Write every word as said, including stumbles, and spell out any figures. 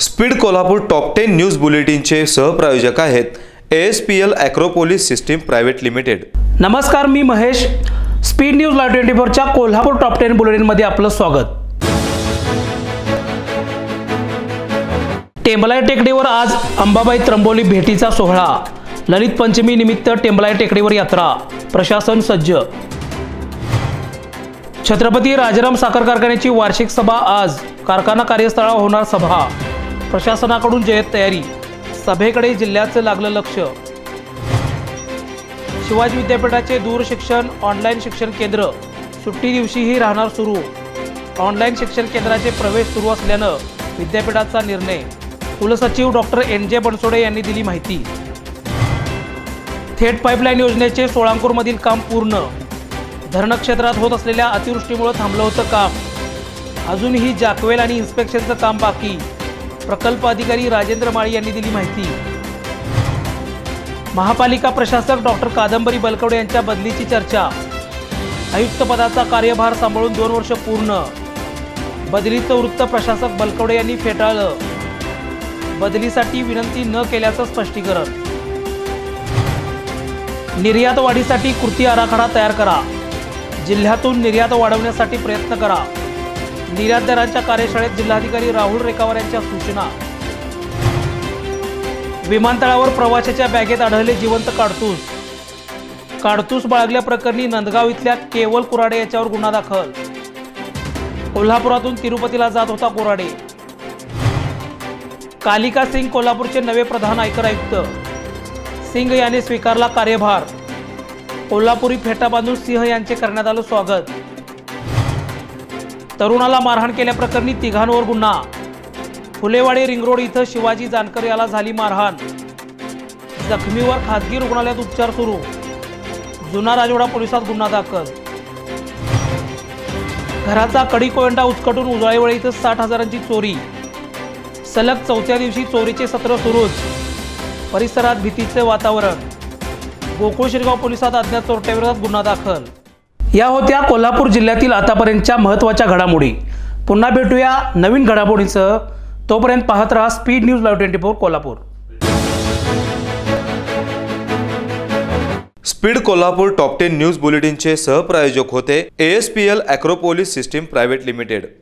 Speed Kolhapur top ten news बुलेटिनचे सहप्रायोजक आहेत ASPL Agropolis system private limited. नमस्कार, मी Mahesh. Speed news live twenty four च्या कोल्हापूर टॉप टेन बुलेटिन मध्ये आपलं स्वागत। टेंबलाई टेकडीवर आज अंबाबाई त्र्यंबोली भेटीचा सोहळा। ललित पंचमी निमित्त टेंबलाई टेकडीवर यात्रा, प्रशासन सज्ज। छत्रपती राजाराम साखर कारखान्याची वार्षिक सभा आज, कारखाना कार्यस्थळावर होणार सभा। प्रशासनाकडून जय्यत तयारी, सभेकडे जिल्ह्याचं लागलं लक्ष। शिवाजी विद्यापीठाचे दूरशिक्षण ऑनलाईन शिक्षण केंद्र सुट्टी दिवशीही राहणार सुरू। ऑनलाईन शिक्षण केंद्राचे प्रवेश सुरू असल्यानं विद्यापीठाचा निर्णय। कुलसचिव डॉक्टर एन जे बनसोडे यांनी दिली माहिती। थेट पाईपलाईन योजनेचे सोळांकूरमधील काम पूर्ण। धरण क्षेत्रात होत असलेल्या अतिवृष्टीमुळे थांबलं होतं काम। अजूनही जाकवेल आणि इन्स्पेक्शनचं काम बाकी। प्रकल्प अधिकारी राजेंद्र माळी यांनी दिली माहिती। महापालिका प्रशासक डॉक्टर कादंबरी बलकवडे यांच्या बदलीची चर्चा। आयुक्त पदाचा कार्यभार सांभाळून दोन वर्ष पूर्ण। बदलीचं वृत्त प्रशासक बलकवडे यांनी फेटाळलं। बदलीसाठी विनंती न केल्याचं स्पष्टीकरण। निर्यात वाढीसाठी कृती आराखडा तयार करा। जिल्ह्यातून निर्यात वाढवण्यासाठी प्रयत्न करा। निर्यातदारांच्या कार्यशाळेत जिल्हाधिकारी राहुल रेखावार यांच्या सूचना। विमानतळावर प्रवाशाच्या बॅगेत आढळले जिवंत काडतूस। काडतूस बाळगल्याप्रकरणी नंदगाव इथल्या केवल कुराडे याच्यावर गुन्हा दाखल। कोल्हापुरातून तिरुपतीला जात होता कुराडे। कालिका सिंग कोल्हापूरचे नवे प्रधान आयकर आयुक्त। सिंग यांनी स्वीकारला कार्यभार। कोल्हापुरी फेटा बांधून सिंह यांचे करण्यात आलं स्वागत। तरुणाला मारहाण केल्याप्रकरणी तिघांवर गुन्हा। फुलेवाडी रिंग रोड इथं शिवाजी जानकर याला झाली मारहाण। जखमीवर खासगी रुग्णालयात उपचार सुरू। जुना राजवाडा पोलिसात गुन्हा दाखल। घराचा कडी कोयंडा उचकटून उजळाईवाडी इथं साठ हजारांची चोरी। सलग चौथ्या दिवशी चोरीचे सत्र सुरूच। परिसरात भीतीचे वातावरण। गोकुळ शिरगाव पोलिसात अज्ञात चोरट्याविरोधात गुन्हा दाखल। या होत्या कोल्हापूर जिल्ह्यातील आतापर्यंतच्या महत्त्वाच्या घडामोडी। पुन्हा भेटूया नवीन घडामोडींसह। तोपर्यंत पाहत रहा speed news live twenty four Kolhapur. Speed Kolhapur top ten news बुलेटिनचे सहप्रायोजक होते ASPL Agropolis system private limited.